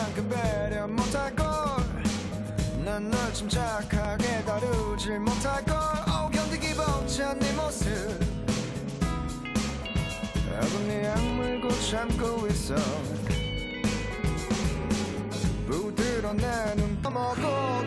너만큼 배려 못할걸 난 널 침착하게 다루질 못할걸 견디기 벅찬 네 모습 아군이 악물고 참고 있어 부드러운 내 눈 떠먹고